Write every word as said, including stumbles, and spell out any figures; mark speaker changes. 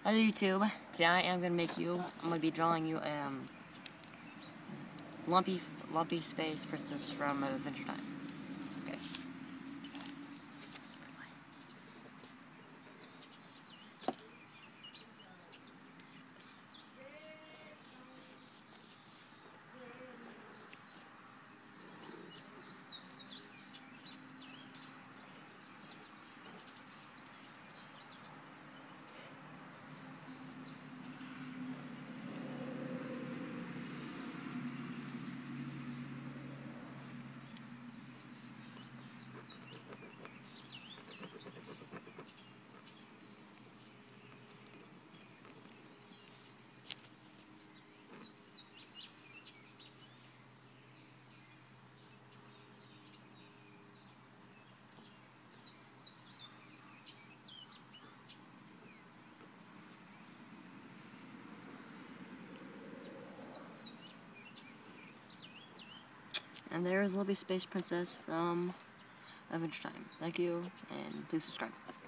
Speaker 1: Hello YouTube. Today I am gonna make you. I'm gonna be drawing you um lumpy lumpy space princess from Adventure Time. Okay. And there's Lumpy Space Princess from Adventure Time. Thank you, and please subscribe.